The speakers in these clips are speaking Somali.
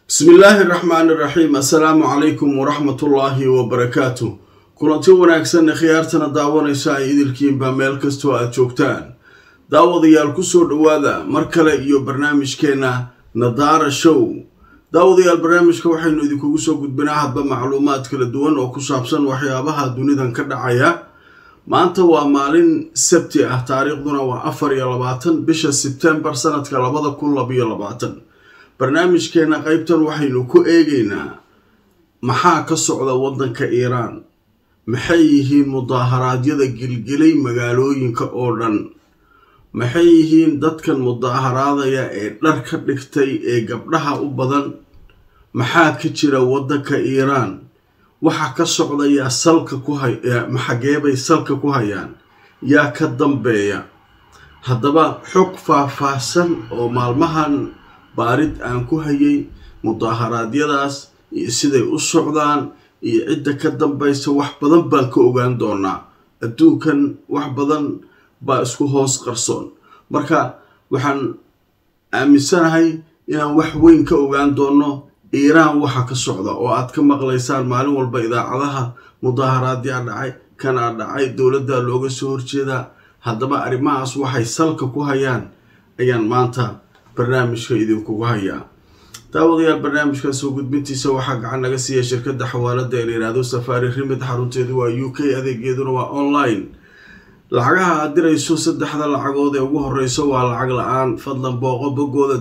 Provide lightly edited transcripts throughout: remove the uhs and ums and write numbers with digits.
بسم الله الرحمن الرحيم. السلام عليكم ورحمة الله وبركاته. كلنتي wanaagsan khiyaartana daawanaysa idilkiin ba meel kasto aad joogtaan. daawadayaal ku soo dhawaada mar kale iyo barnaamijkeena Nadaara Show. daawadayaal barnaamijka waxaynu idinku soo gudbinaa hadba macluumaad kala duwan oo ku saabsan waxyaabaha dunidan ka dhacaya. maanta waa maalin Sabti ah, taariikhduna waa 24 bisha September sanadka 2022. barnaamijkeena qaybtan waxaynu ku eegaynaa maxaa ka socda wadanka Iran, maxay yihiin mudaharaadyada gilgilay magaalooyinka oo dhan, maxay yihiin dadkan mudaharaadaya ee dhar ka dhigtay ee gabdhaha u badan, maxaa ka jira wadanka Iran, waxa ka socda yaa salka ku maxageebay salka ku hayaan, yaa ka dambeeya. haddaba xog faahfaahsan oo maalmahan baarid aan ku hayay mudaharaadyadaas iyo siday u socdaan iyo cidda ka dambaysa wax badan baan ka ogaan doonaa. adduunkan wax badan baa isku hoos qarsoon, marka waxaan aaminsanahay inaan wax weyn ka ogaan doono Iran waxa ka socda oo aad ka maqlaysaan maalin walba idaacadaha mudaharaadyo dhacay kana dhacay dowladda looga soo horjeeda. haddaba arrimahaas waxay salka ku hayaan ayaan maanta barnaamijka idinku hayaa. daawadayaal barnaamijka soo gudbintiisa waxaa gacan naga siiya shirkadda xawaalada ee yiraahdo Safari Remit. xarunteedu waa UK, adeeggeeduna waa online. lacagaha aad dirayso saddexda lacagood ee ugu horeyso waa lacag la'aan. fadlan booqo bogooda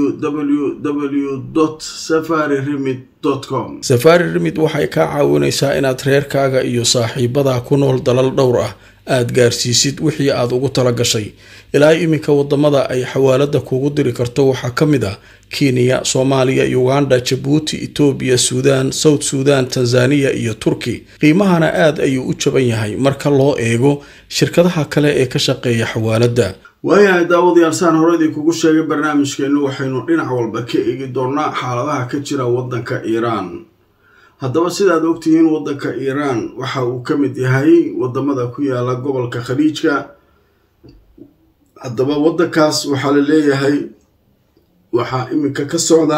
www.safariremit.com. Safari Remit waxay ka caawinaysaa inaad reerkaaga iyo saaxiibada ku nool dalal dhowr ah aad gaarsiisid wixii aad ugu tala gashay. ilaa iminka wadamada ay xawaalada kugu diri karto waxaa ka mid ah Kenya, Soomaaliya, Uganda, Djibouti, Ethiopia, Sudan, South Sudan, Tanzania iyo Turkey. qiimahana aad ayuu u jaban yahay marka loo eego shirkadaha kale ee ka shaqeeya xawaalada. waayahay daawadayaal, saan horeydii kugu sheegay barnaamijkeenu waxaynu dhinac walba ka eegi doonaa xaaladaha ka jira wadanka Iran. haddaba sidaad ogtihiin wadanka Iran waxa uu ka mid yahay wadamada ku yaala gobolka Khaliijka. haddaba wadankaas waxaa la leeyahay waxaa iminka ka socda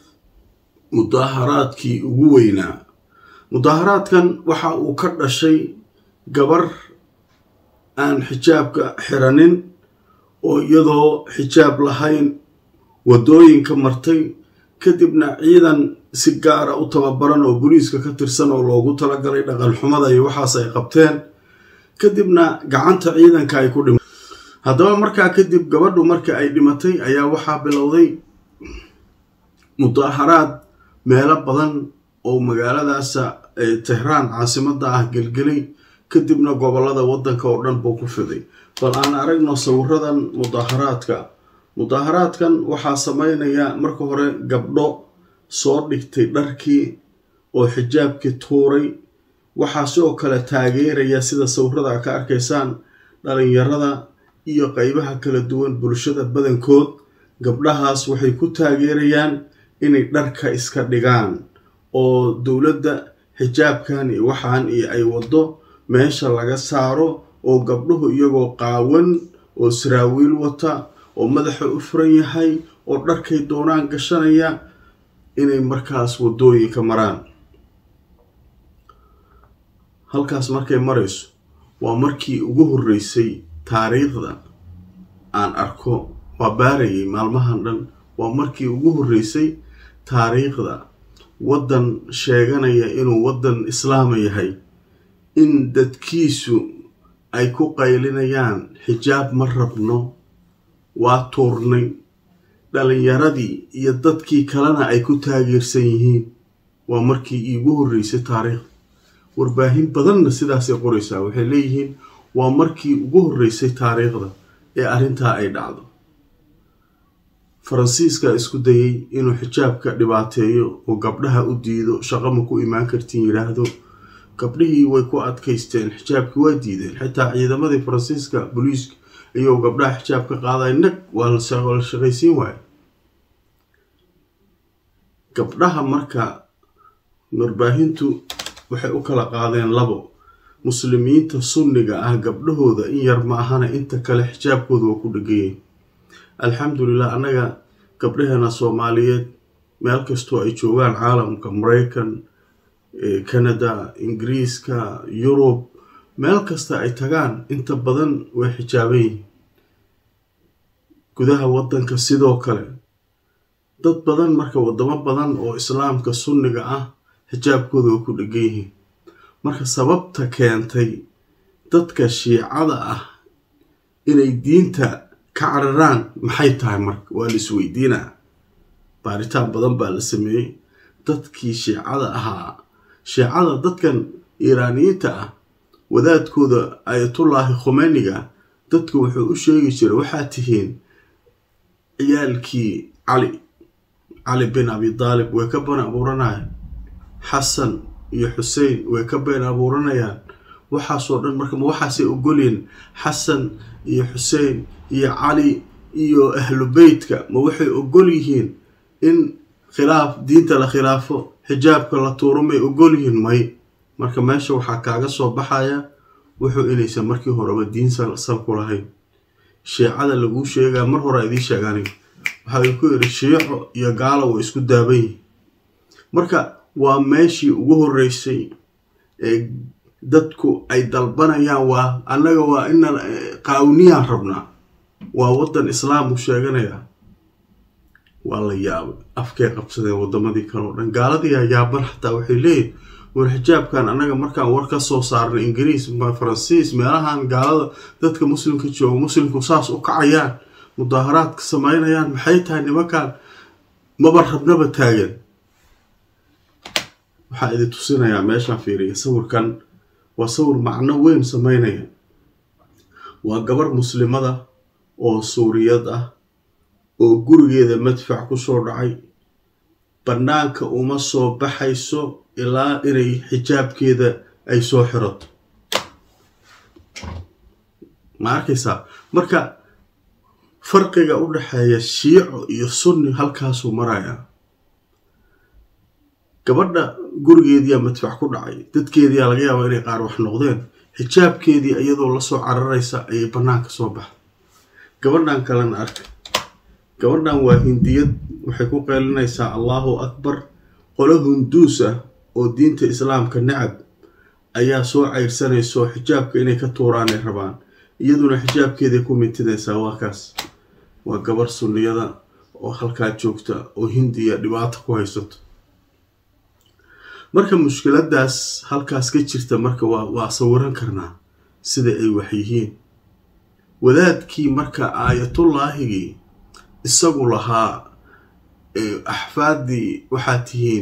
mudaharaadkii ugu weynaa. mudaharaadkan waxa uu ka dhashay gabar aan xijaabka xiranin oo iyadoo xijaab lahayn wadooyinka martay, kadibna ciidan si gaar ah u tababaran oo booliiska ka tirsan oo loogu talagalay dhaqan xumada iyo waxaas ay qabteen, kadibna gacanta ciidanka ay ku dhimatay. haddaba markaa kadib gabadhu marka ay dhimatay ayaa waxaa bilowday mudaharaad meelo badan oo magaaladaas Tehran caasimada ah gelgelay, kadibna gobolada wadanka oo dhan buu ku fiday. bal aan aragno sawiradan mudaharaadkan waxaa sameynaya marka hore gabdho soo dhigtay dharkii oo xijaabkii tuuray. waxaa sidoo kale taageeraya sida sawirada ka arkaysaan dhalinyarada iyo qaybaha kala duwan bulshada badankood. gabdhahaas waxay ku taageerayaan inay dharka iska dhigaan oo dowladda xijaabkan iyo waxaan ay wado meesha laga saaro, oo gabdhuhu iyagoo qaawan oo saraawiil wata oo madaxa u furan yahay oo dharkay doonaan gashanaya inay markaas wadooyinka maraan. halkaas markay marayso waa markii ugu horeysay taariikhda aan arko, waa baarayay maalmahan dhan, waa markii ugu horeysay taariikhda wadan sheeganaya inuu wadan islaam yahay in dadkiisu ay ku qaylinayaan xijaab ma rabno, waa tuurnay. dhalinyaradii iyo dadkii kalena ay ku taageersan yihiin. waa markii iigu horeysay taariikh. warbaahin badanna sidaasay qoraysaa, waxay leeyihiin waa markii ugu horeysay taariikhda ee arrintaa ay dhacdo. faransiiska isku dayay inuu xijaabka dhibaateeyo oo gabdhaha u diido, shaqo ma ku imaan kartiin yiraahdo. gabdhihii way ku adkaysteen, xijaabkii waa diideen. xitaa ciidamadii faransiiska booliiska iyo gabdhaha xijaabka qaaday nag waa la shaqaysiin waayay. gabdhaha marka warbaahintu waxay u kala qaadeen labo. muslimiinta sunniga ah gabdhahooda in yar ma ahana inta kale xijaabkooda waa ku dhagayay. alxamdulillah anaga gabdhaheena Soomaaliyeed meel kastoo ay joogaan caalamka, Mareykan, Canada, Ingiriiska, Yurub, meel kasta ay tagaan inta badan way xijaaban yihiin. gudaha wadanka sidoo kale dad badan marka wadamo badan oo islaamka sunniga ah xijaabkooda ku dhagan yihiin. marka sababta keentay dadka shiicada ah inay diinta ka cararaan maxay tahay? marka waa la isweydiinaa. baaritaan badan baa la sameeyey. dadkii shiicada ahaa, shiicada dadkan iiraaniyiinta ah, wadaadkooda ayatullaahi khomeiniga dadka wuxuu u sheegi jiray waxaa tihiin ciyaalkii cali bin abi daalib way ka been abuuranayaan, xasan iyo xusein way ka been abuuranayaan. waxaasoo dhan marka ma waxaasay ogolyiin xasan iyo xusein iyo cali iyo ahlu beytka ma waxay ogol yihiin in khilaaf diinta la khilaafo, xijaabka la tuuro may ogol yihiin? may. marka meesha waxaa kaaga soo baxaya wuxuu inaysan markii horeba diin sal ku lahayn. shiicada lagu sheegaa mar hore idiin sheegaan waxaa ku yiri shiico iyo gaalo way isku daaban yihiin. marka waa meeshii ugu horeysay ee dadku ay dalbanayaan waa annaga waa in qaawniyan rabnaa, waa wadan islaam u sheeganaya. waa la yaabay, afkay qabsadeen wadamadii kale oo dhan. gaaladii yaaban xataa waxay leeyihiin war xijaabkan annaga markaan war ka soo saarnay Ingiriis, Faransiis, meelahan gaalada dadka muslimka jooga muslimku saas u kacayaan, mudaaharaadka sameynayaan, maxay tahay nimankan maba rabnaba taagan. waxaa idin tusinayaa meeshaan fiiriya sawirkan. waa sawir macno weyn sameynaya. waa gabar muslimada oo Suuriyad ah oo gurigeeda madfac ku soo dhacay, banaanka uma soo baxayso ilaa inay xijaabkeeda ay soo xirato. ma arkaysaa? marka farqiga u dhaxeeya shiico iyo sunni halkaasuu maraya. gabadha gurigeedii madfac ku dhacay, dadkeedii laga yaabaa inay qaar wax noqdeen, xijaabkeedii iyadoo la soo cararaysa ayay banaanka soo baxday. gabadhan kalena arka, gabadhan waa hindiyad, waxay ku qeylinaysaa Allahu akbar. qolo hunduus ah oo diinta islaamka nacab ayaa soo ceyrsanayso xijaabka inay ka tuuraan ay rabaan, iyaduna xijaabkeeday ku mintidaysaa. waa kaas, waa gabar sunniyada oo halkaa joogta oo hindiya dhibaato ku haysato. marka mushkiladaas halkaas ka jirta marka waa sawiran karnaa sida ay wax yihiin. wadaadkii marka aayatullaahigii isagu lahaa axfaadii waxaa tihiin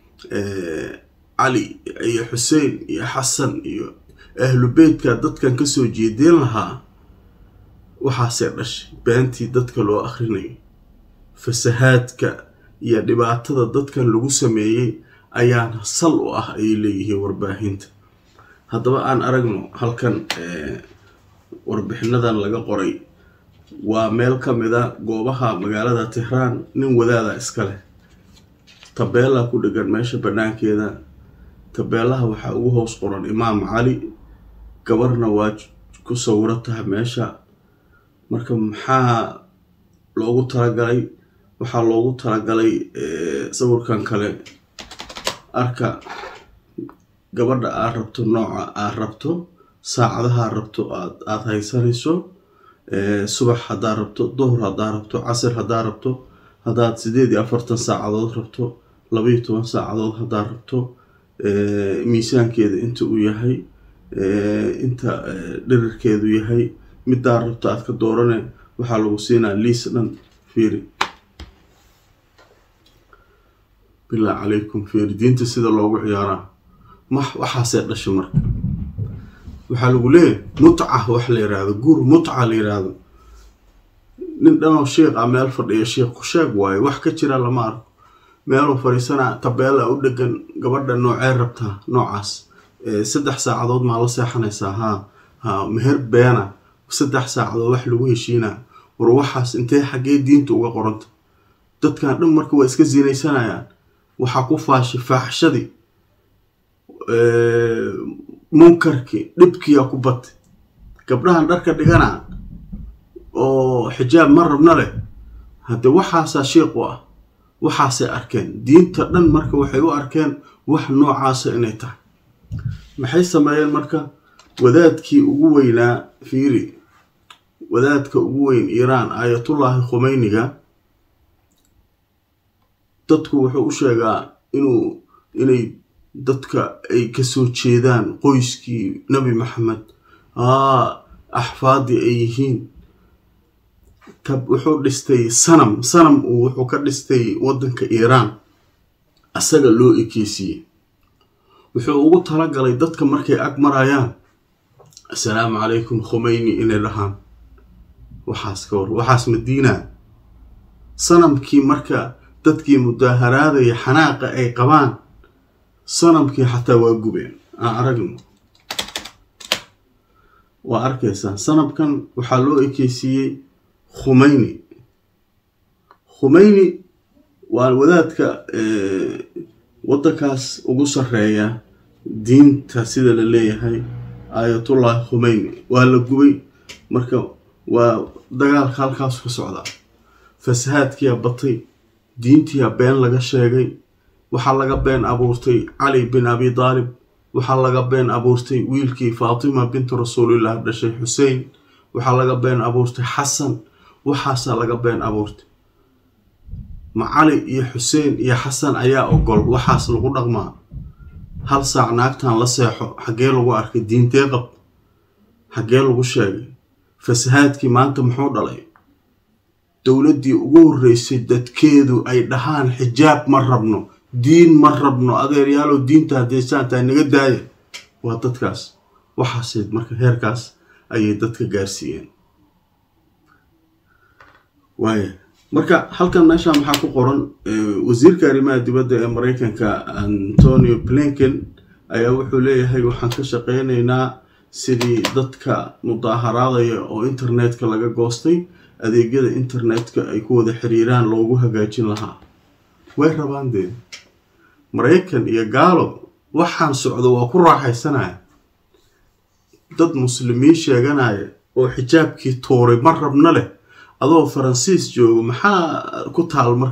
cali iyo xusein iyo xasan iyo ahlu beytka dadkan kasoo jeedeen lahaa, waxaasee dhashay beentii dadka loo akhrinayo. fasahaadka iyo dhibaatada dadkan lagu sameeyey ayaana sal u ah ayay leeyihiin warbaahinta. haddaba aan aragno halkan warbixinadan laga qoray. waa meel ka mida goobaha magaalada Tehraan. nin wadaada iska leh tabeela ku dhagan meesha banaankeeda. tabeelaha waxaa ugu hoos qoran imaam cali, gabarna waa ku sawirataha meesha. marka maxaa loogu talagalay? waxaa loogu talagalay sawirkan kale arka gabadha aad rabto, nooca aad rabto, saacadaha rabto aad haysanayso, subax haddaa rabto, duhur haddaa rabto, casir haddaa rabto, haddaad 48 saacadood rabto, 12 saacadood haddaa rabto, miisaankeeda inta uu yahay, inta dhirirkeedu yahay, middaa rabto aad ka doorane. waxaa lagu siinaa liis dhan. fiiri bilaa calaykum, fiiri diinta sida loogu ciyaaraa. waxaasee dhashay marka. waxaa lagu leeyahay mutca, wax la yiraahdo guur mutca la yiraahdo. nin dhanoo sheekh ah meel fadhiya, sheekh ku sheeg waaye, wax ka jira lama arko. meeluu fariisana tabeela u dhagan, gabadha noocee rabtaa, noocaas 3 saacadood maa la seexanaysaa? ha meher beena 3 saacadood wax lagu heshiinaa. war waxaas intee xaggee diinta uga qoranta? dadkan dhan marka waa iska zinaysanayaan. waxaa ku faashay faaxshadii, munkarkii, dhibkiiya ku batay. gabdhahan dharka dhigana oo xijaab ma rabna leh, hadda waxaasaa sheekh u ah. waxaasay arkeen diinta dhan marka waxay u arkeen wax noocaasa inay tahay maxay sameeyeen marka wadaadkii ugu weynaa fiiri wadaadka ugu weyn Iiraan Ayatullahi Khomeiniga dadku wuxuu u sheegaa inay dadka ay ka soo jeedaan qoyskii Nabi Maxamed axfaadi ay yihiin wuxuu dhistay sanam wuxuu ka dhistay wadanka Iiraan asaga loo ekeysiyay wuxuu ugu talagalay dadka markay ag marayaan assalaamu calaykum Khomeini inay dhahaan waxaas Madiina sanamkii marka dadkii mudaaharaadaya xanaaqa ay qabaan sanamkii xataa waa gubeen aan aragno waa arkaysaa sanamkan waxaa loo ekeysiyey Khomeini waa wadaadka wadankaas ugu sareeya diinta sida la leeyahay Ayatullah Khomeini waa la gubay marka waa dagaalka halkaas ka socda fasahaadkii batay diintii been laga sheegay waxa laga been abuurtay Ali bin Abi Talib waxa laga been abuurtay wiilkii Fatima bint Rasuulillah dhashay Hussein waxa laga been abuurtay Xasan waxaasa laga been abuurtay ma Ali iyo Hussein iyo Xasan ayaa ogol waxaas lagu dhaqmaa hal saac naagtan la seexo xagee lagu arkay diintee qab xagee lagu sheegay fasahaadkii maanta muxuu dhalay dawladdii ugu horeysay dadkeedu ay dhahaan xijaab ma rabno diin ma rabno adeeryaalo diinta hadeesaanta naga daaya waa dadkaas waxaasay marka heerkaas ayay dadka gaarsiiyeen waaye marka halkan meesha maxaa ku qoran wasiirka arrimaha dibadda ee Mareykanka Antonio Blinken ayaa wuxuu leeyahay waxaan ka shaqeynaynaa sidii dadka mudaaharadaya oo internetka laga goostay adeegyada internetka ay ku wada xiriiraan loogu hagaajin lahaa way rabaan dee Mareykan iyo gaalo waxaan socdo waa ku raaxaysanaya dad muslimiin sheeganaya oo xijaabkii tooray mar rabna leh adoo Faransiis joogo maxaa ku taal mar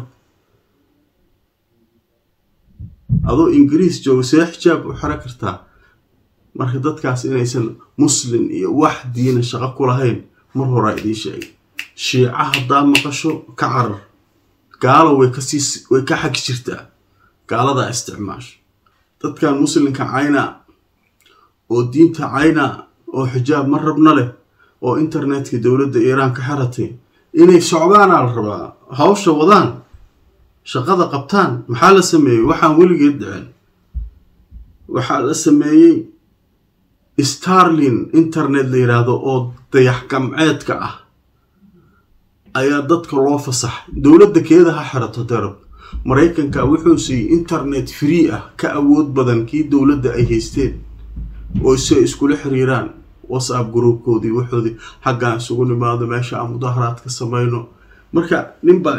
adoo Ingiriis joogo see xijaab u xira kartaa marka dadkaas inaysan muslim iyo wax diin shaqo ku lahayn mar hore idin sheegay shiica hadaa maqasho ka carar gaalo way ka xaq jirtaa gaalada isticmaash dadkan muslimka cayna oo diinta cayna oo xijaab mar rabna leh oo internetka dawladda Iiraan ka xiratay inay socdaan la rabaa hawsha wadaan shaqada qabtaan maxaa la sameeyay waxaan weligeed dhicin waxaa la sameeyay Starlink internet la yiraahdo oo dayax gamceedka ah ayaa dadka loo fasaxay dawladda keedaha xirato darab Mareykanka wuxuu siiyay internet free ah ka awood badan kii dawladda ay haysteen oo isku xiriiraan WhatsApp groupkoodii wuxuudi xagga isugu nimaado meesha aan mudaharaad ka sameeyno marka ninba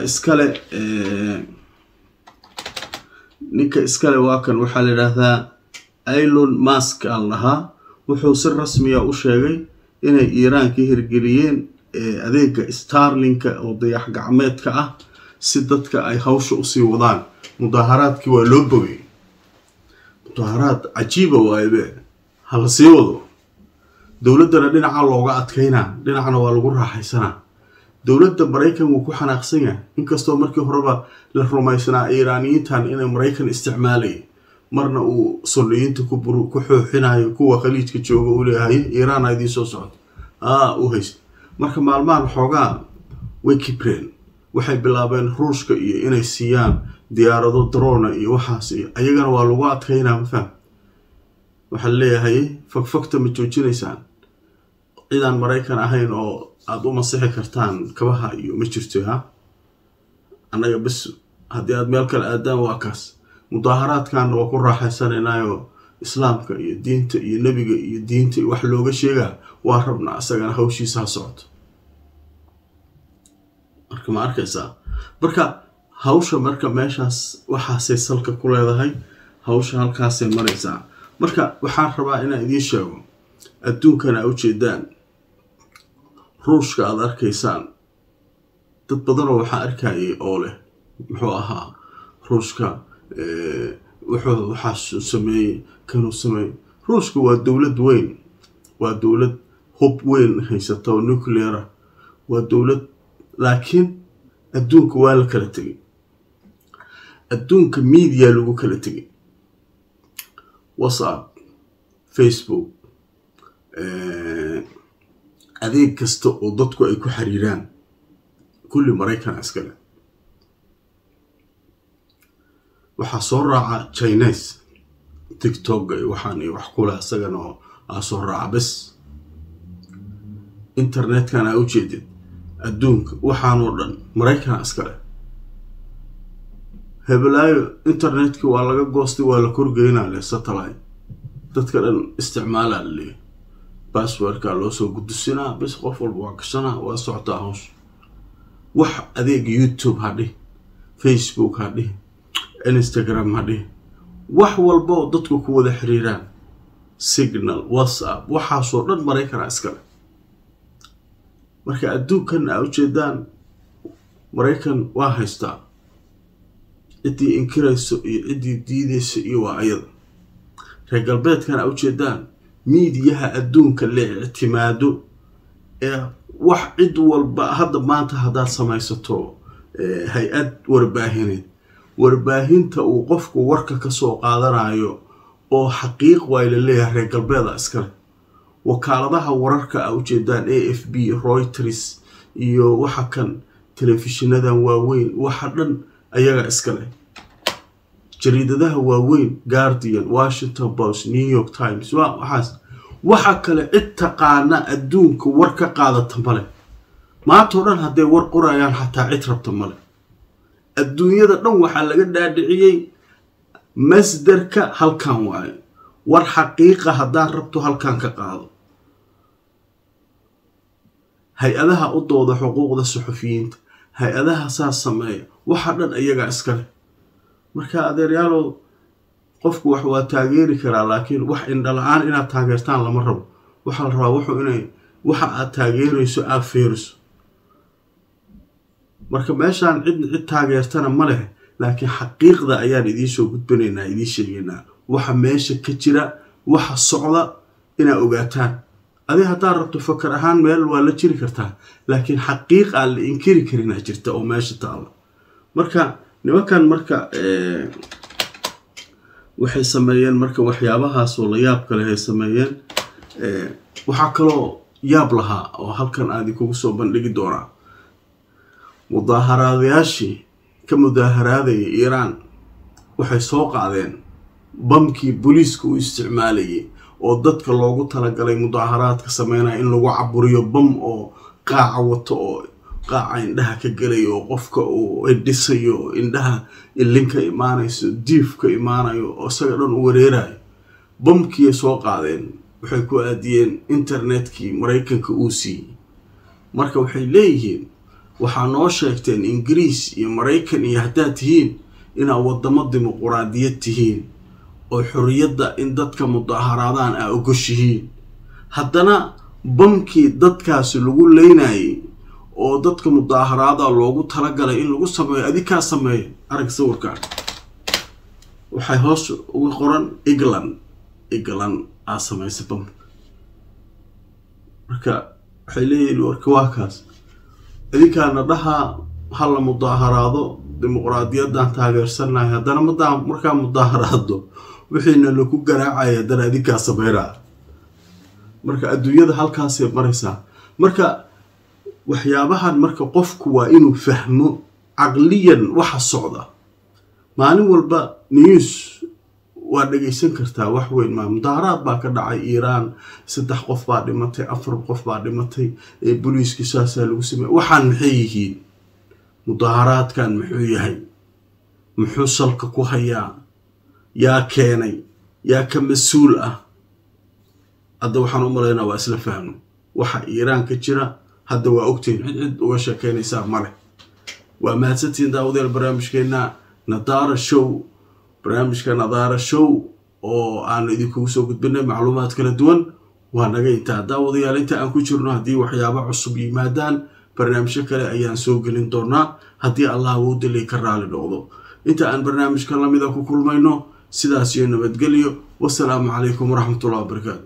iskale waa kan waxa la yiraahdaa Elon Musk allaha wuxuu si rasmi ah u sheegay inay Iiraan ka hirgeliyeen adeega Starlink oo dayax gacmeedka ah si dadka ay hawsha u sii wadaan mudaharaadkii waa loo bogay mudaharaad cajiib waaye hal sii wado dawladda dhinaca looga adkeynaa dhinacna waa lagu raaxaysanaa dawladda Mareykan wuu ku xanaaqsan yahay inkastoo markii horeba la rumaysnaa Iiraaniyiintan inay Mareykan isticmaalay marna uu Sunniyinta ku xooxinayo kuwa khaliijka jooga u leeyahay Iiraan ay soo socdo u hayst marka maalmahan xoogaa way kibreen waxay bilaabeen Ruushka iyo inay siiyaan diyaarado drone iyo waxaas ayagana waa lagu adkeynaa faham waxa leeyahay fakfakta ma joojinaysaan ciidan Mareykan ahayn oo aad u masixi kartaan kabaha iyo ma jirto anaga bas hadii aad meel kale aadaan waa kaas mudaharaadkan waa ku raaxaysanaynayo islaamka iyo diinta iyo nabiga iyo diinta wax looga sheegaa waa rabna asagana hawshiisa socdo marka ma arkaysaa marka hawsha marka meeshaas waxaasay salka ku leedahay hawsha halkaasay maraysaa marka waxaan rabaa inaan idin sheego adduunkana u jeedaan Ruushka aad arkaysaan dad badan oo waxa arkayay oo leh muxuu ahaa روسكا وحاس سمي كانوا سمي روسكا ودولة وين ودولة هوب وين هيستو نوكليرا ودولة لكن الدونك ولا كلا تجي الدونك ميديا لو كلا تجي واتساب فيسبوك adeeg kasta oo dadku ay ku xiriiraan kulli Mareykan askale waxa soo raaca Chinese TikTok waxaan wax kula asagana oo soo raaca bas internet kana u jeedid adduunka waxaan oo dhan Mareykan askale hebelaayo internetka waa laga goostay waa la korgeynaa le satellite dadka dhan isticmaalaan le password ka loo soo gudbisana bas qof walba waa kashana waa socdaa hoos wax adeeg YouTube hadhi Facebook hadhi Instagram hadhi wax walba dadku ku wada xiriiraan Signal WhatsApp waxa soo dhan Mareykan askale marka adduunkan ay u jeedaan Mareykan waa haystaa idii inkirayso iyo idii diidayso iyo waa ayada reer galbeedkan ay u jeedaan ميدياها أدونك اللي اعتماده wax cid walba hadda maanta hada samaysato hay'ad warbaahinta uu qofku warka ka soo qaadanayo oo xaqiiq way leeyahay reer galbeeda iskale wakaaladaha wararka ay u jeedaan AFP Reuters iyo waxa kan telefishinada waaweyn waxa dhan ayaga iskale jariidadaha waaweyn Guardian Washington Post New York Times waxa kale cid taqaana adduunka war ka qaadata male maanta dhan haday war qorayaan xataa cid rabta male adduunyada dhan waxa laga dhaadhiciyay masdarka halkan waay war xaqiiqa hadaa rabto halkan ka qaado hay'adaha u dooda xuquuqda suxufiyiinta hay'adaha saas sameeya waxa dhan ayaga iskale marka adeeryaalo qofku wax waa taageeri karaa laakiin wax indhalaan inaad taageertaan lama rabo waxa la rabaa wuxuu inay waxa aad taageerayso aad fiiriso marka meeshaan cid taageertana ma leh laakiin xaqiiqda ayaan idin soo gudbinaynaa idin sheegaynaa waxa meesha ka jira waxa socda ina ogaataan adii hadaa rabto fakar ahaan meel waa la jiri kartaa laakiin xaqiiq aan la inkiri karin jirta oo meesha taala marka nimankan marka waxay sameeyeen marka waxyaabahaas oo la yaab kale ay sameeyeen waxa kale yaab laha oo halkan aad ku soo bandhigi doona mudaharaadayaashii ka mudaharaaday Iran waxay soo qaadeen bamkii booliisku u isticmaalayay oo dadka loogu talagalay mudaharaadka sameynaa in lagu caburiyo bam oo qaaca wato oo qaaca indhaha ka galayo qofka oo edisayo indhaha ilinka imaanayso diifka imaanayo oo saga dhan u wareerayo bamkii soo qaadeen waxay ku aadiyeen internetkii Mareykanka uu siiyay marka waxay leeyihiin waxa noo sheegteen Ingiriis iyo Mareykan iyo hadaa tihiin ina wadamo dimuqraadiyad tihiin oo xorriyadda in dadka mudaharaadaan ay ogoshihiin haddana bamkii dadkaas lagu leynayay oo dadka mudaharaada loogu talagalay in lagu sameeyo adika sameeyo arag sawirka waxay hoos ugu qoran England sameeyay bam marka waxay leeyihiin warka waakaas adikaana dhaha hal mudaharaado dimuqraadiyadan taageersanahay haddana marka mudaharaado wixiina lagu garaacay haddana adika sameeyay marka adduunyada halkaas ay maraysaa marka waxyaabahan marka qofku waa inuu fahmo aqliyan waxa socda maalin walba news waa dhageysan kartaa wax weyn ma mudaharaad baa ka dhacay Iran 3 qof baa dhimatay 4 qof baa dhimatay booliiska saasa lagu sameeyay waxaan maxay yihiin mudaharaadkan muxuu yahay muxuu salka ku hayaa yaa keenay yaa ka mas'uul ah hadda waxaan u maleynaa waa isla fahmo waxa Iran ka jira hadda waa ogtiin cid uga sheekeynaysa male waa mahadsantiin daawadayaal barnaamijkeena Nadaara Show barnaamijka Nadaara Show oo aan idinku soo gudbinay macluumaad kala duwan waa naga inta daawadayaal inta aan ku jirno hadii waxyaabo cusub yimaadaan barnaamijyo kale ayaan soo gelin doonaa hadii Allah uu dilay ka raali noqdo inta aan barnaamijka lamida ku kulmayno sidaas iyo nabadgelyo wassalaamu calaykum waraxmatullahi wabarakaatu